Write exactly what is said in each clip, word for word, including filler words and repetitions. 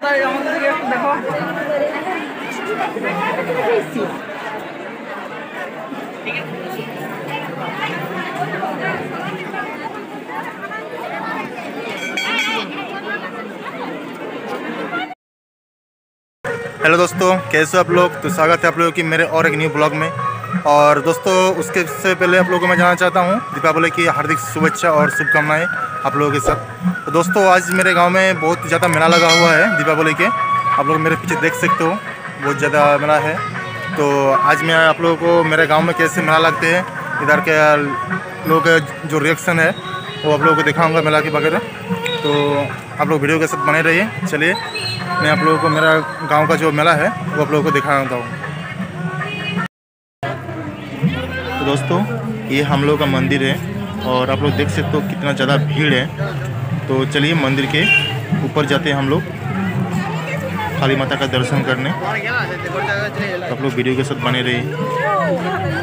देखो हेलो दोस्तों, कैसे आप लोग। तो स्वागत है आप लोगों की मेरे और एक न्यू ब्लॉग में। और दोस्तों, उसके से पहले आप लोगों को मैं जानना चाहता हूँ दीपावली की हार्दिक शुभेच्छा और शुभकामनाएं आप लोगों के साथ। तो दोस्तों, आज मेरे गांव में बहुत ज़्यादा मेला लगा हुआ है दीपावली के। आप लोग मेरे पीछे देख सकते हो, बहुत ज़्यादा मेला है। तो आज मैं आप लोगों को मेरे गाँव में कैसे मेला लगते हैं, इधर के लोगों का जो रिएक्शन है वो आप लोगों को दिखाऊँगा मेला के वगैरह। तो आप लोग वीडियो के साथ बने रहिए। चलिए मैं आप लोगों को मेरा गांव का जो मेला है वो आप लोगों को दिखाता हूँ। तो दोस्तों, ये हम लोग का मंदिर है और आप लोग देख सकते हो कितना ज़्यादा भीड़ है। तो चलिए मंदिर के ऊपर जाते हैं हम लोग काली माता का दर्शन करने। तो आप लोग वीडियो के साथ बने रहिए।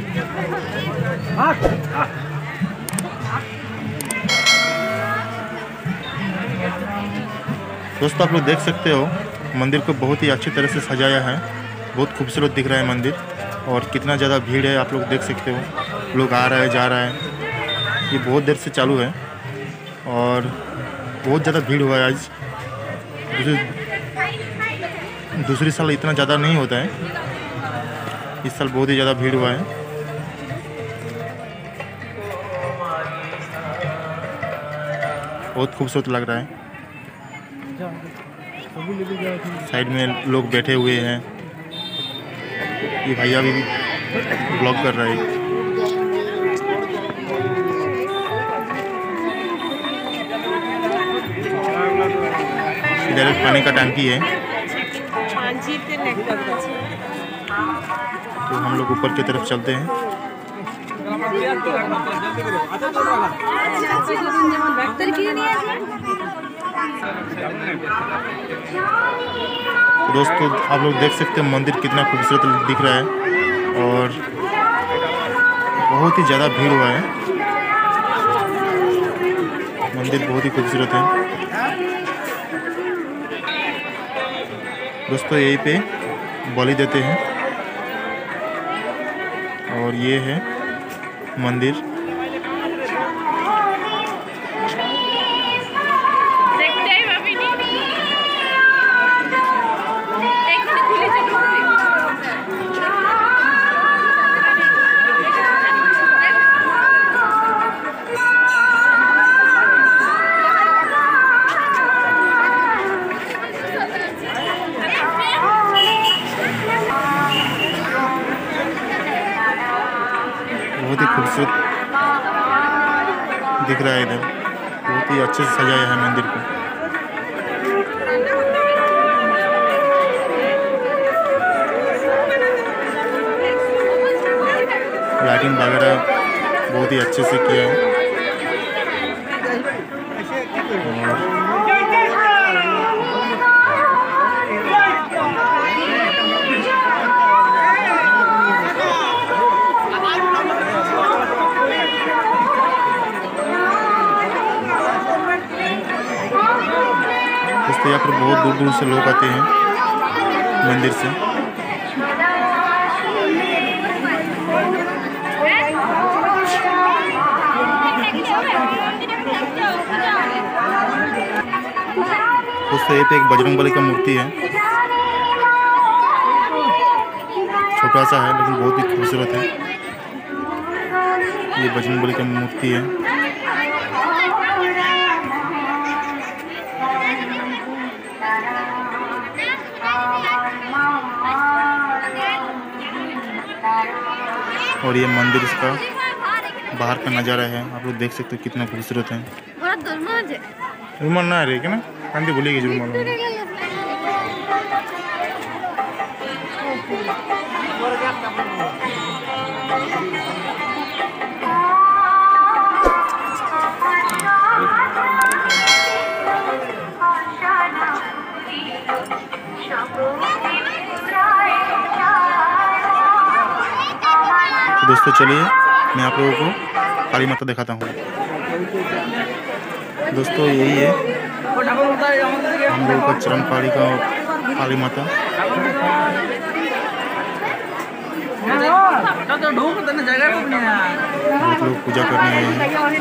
दोस्तों, आप लोग देख सकते हो मंदिर को बहुत ही अच्छी तरह से सजाया है। बहुत खूबसूरत दिख रहा है मंदिर और कितना ज़्यादा भीड़ है आप लोग देख सकते हो। लोग आ रहा है जा रहा है। ये बहुत देर से चालू है और बहुत ज़्यादा भीड़ हुआ है आज। दूसरी दूसरी साल इतना ज़्यादा नहीं होता है, इस साल बहुत ही ज़्यादा भीड़ हुआ है। बहुत खूबसूरत लग रहा है। साइड में लोग बैठे हुए हैं। ये भैया भी ब्लॉग कर रहा है। इधर एक पानी का टंकी है। तो हम लोग ऊपर की तरफ चलते हैं। तो दोस्तों, आप लोग देख सकते हैं मंदिर कितना खूबसूरत दिख रहा है और बहुत ही ज़्यादा भीड़ हुआ है। मंदिर बहुत ही खूबसूरत है। दोस्तों, यहीं पे बलि देते हैं और ये है मंदिर। बहुत ही खूबसूरत दिख रहा है। इधर बहुत ही अच्छे से सजाया है मंदिर को। लाइटिंग वगैरह बहुत ही अच्छे से किया है। और दोस्तों, यहाँ पर बहुत दूर दूर से लोग आते हैं मंदिर से। दोस्तों, ये पे एक बजरंगबली का मूर्ति है। छोटा सा है लेकिन बहुत ही खूबसूरत है। ये बजरंगबली की मूर्ति है। और ये मंदिर इसका बाहर का नज़ारा है। आप लोग देख सकते हो कितना खूबसूरत है। रुमाल ना रे क्या ना कांदी भूलेगी रुमाल। दोस्तों, चलिए मैं आप लोगों को काली माता दिखाता हूँ। दोस्तों, यही है हम लोग का चरम पहाड़ी का काली माता। बहुत लोग पूजा करने आए हैं।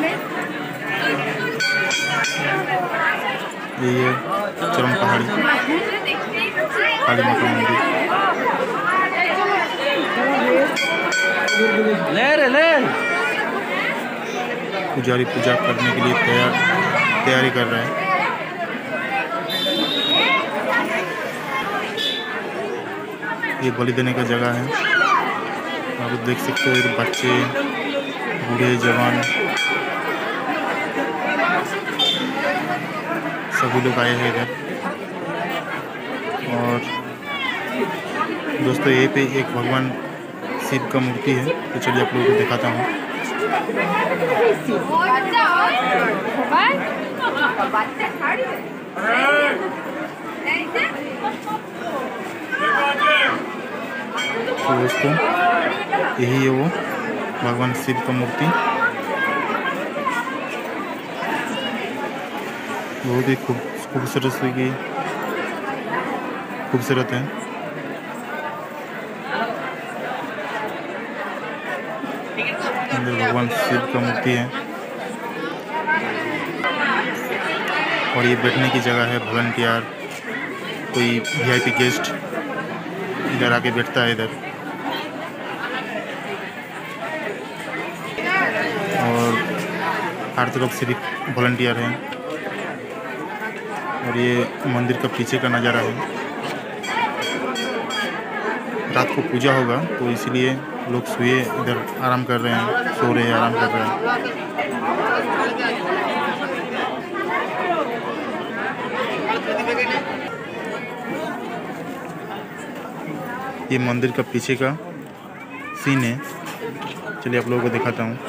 ये चरम पहाड़ी काली माता मंदिर। पुजारी पूजा करने के लिए तैयार तैयारी कर रहे हैं। ये बलि देने का जगह है। आप देख सकते हो इधर बच्चे, बूढ़े, जवान सभी लोग आए हैं इधर। और दोस्तों यहीं पे एक भगवान शिव का मूर्ति है, तो चलिए आप लोगों को दिखाता हूँ। तो दोस्तों यही है वो भगवान शिव का मूर्ति। बहुत ही खूब खूबसूरत की खूबसूरत है। अंदर भगवान शिव का मूर्ति है। और ये बैठने की जगह है। वॉलंटियर, कोई वीआईपी गेस्ट इधर आके बैठता है इधर। और हर तरफ सिर्फ वॉलंटियर हैं। और ये मंदिर का पीछे का नज़ारा है। रात को पूजा होगा तो इसलिए लोग सोए इधर आराम कर रहे हैं, सो रहे हैं, आराम कर रहे हैं। ये मंदिर का पीछे का सीन है। चलिए आप लोगों को दिखाता हूँ।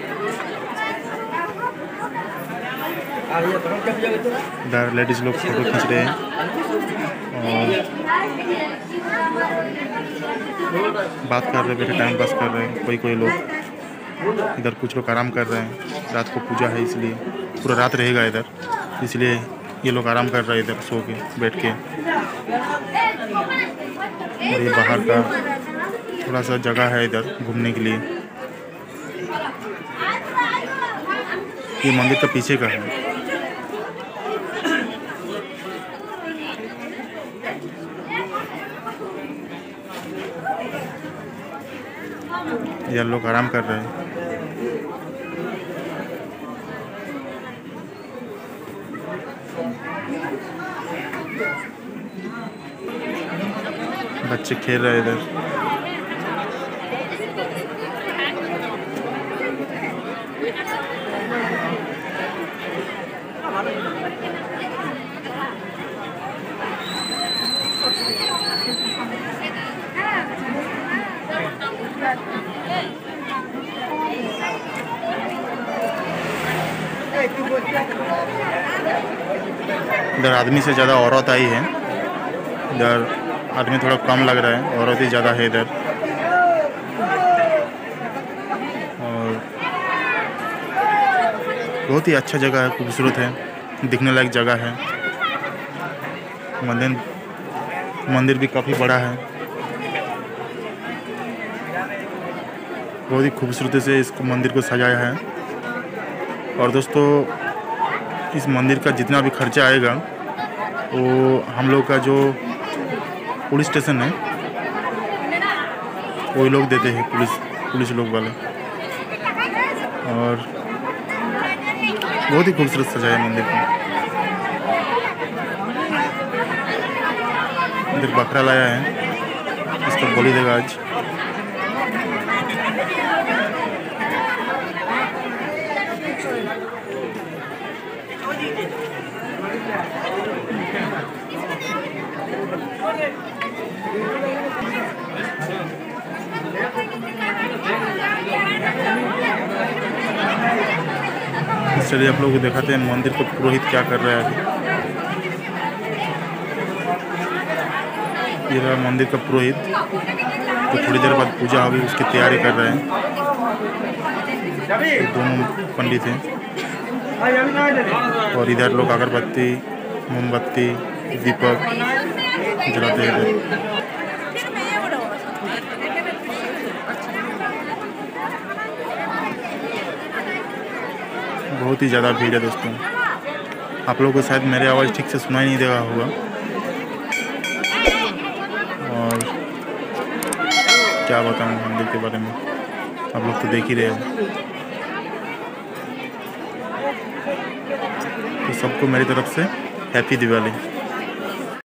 इधर लेडीज लोग फोटो खींच रहे हैं और बात कर रहे, बैठे टाइम पास कर रहे हैं। कोई कोई लोग इधर, कुछ लोग आराम कर रहे हैं। रात को पूजा है इसलिए पूरा रात रहेगा इधर, इसलिए ये लोग आराम कर रहे हैं इधर सो के बैठ के। और ये बाहर का थोड़ा सा जगह है इधर घूमने के लिए। ये मंदिर का पीछे का है। यार लोग आराम कर रहे हैं। बच्चे खेल रहे हैं इधर। इधर आदमी से ज़्यादा औरत आई है। इधर आदमी थोड़ा कम लग रहा है, औरत ही ज़्यादा है इधर। और बहुत ही अच्छा जगह है, खूबसूरत है, दिखने लायक जगह है। मंदिर मंदिर भी काफ़ी बड़ा है। बहुत ही खूबसूरती से इस मंदिर को सजाया है। और दोस्तों इस मंदिर का जितना भी खर्चा आएगा वो हम लोग का जो पुलिस स्टेशन है वही लोग देते हैं, पुलिस पुलिस लोग वाले। और बहुत ही खूबसूरत सजाया है मंदिर को। इधर बकरा लाया है, इसको बलि देगा आज। चलिए आप लोगों को दिखाते हैं मंदिर को पुरोहित क्या कर रहा है अभी। ये रहा मंदिर का पुरोहित, तो थोड़ी देर बाद पूजा होगी, उसकी तैयारी कर रहे हैं। दोनों पंडित हैं और इधर लोग अगरबत्ती मोमबत्ती दीपक जलाते हैं। बहुत ही ज़्यादा भीड़ है दोस्तों। आप लोगों को शायद मेरी आवाज़ ठीक से सुनाई नहीं दे रहा होगा। और क्या बताऊँ मंदिर के बारे में, आप लोग तो देख ही रहे हो। तो सबको मेरी तरफ से हैप्पी दिवाली।